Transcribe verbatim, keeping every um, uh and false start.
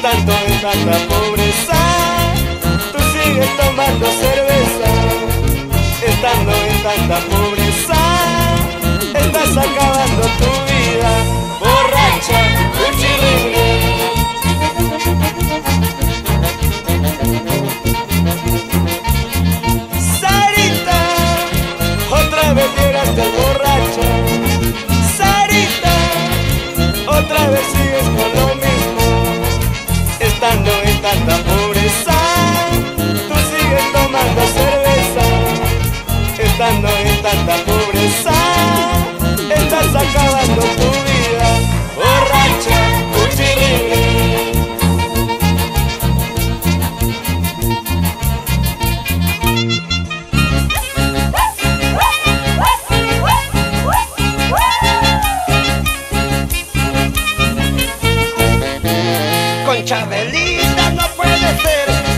Estando en tanta pobreza, tú sigues tomando cerveza. Estando en tanta pobreza, estás acabando tu vida, borracha, cuchirrible. Sarita, otra vez llegaste borracha. Sarita, otra vez sigues con lo mismo. Estando en tanta pobreza, tú sigues tomando cerveza. Estando en tanta pobreza, estás acabando tu vida, borracha, cuchirrible. Con Chabelita no puede ser.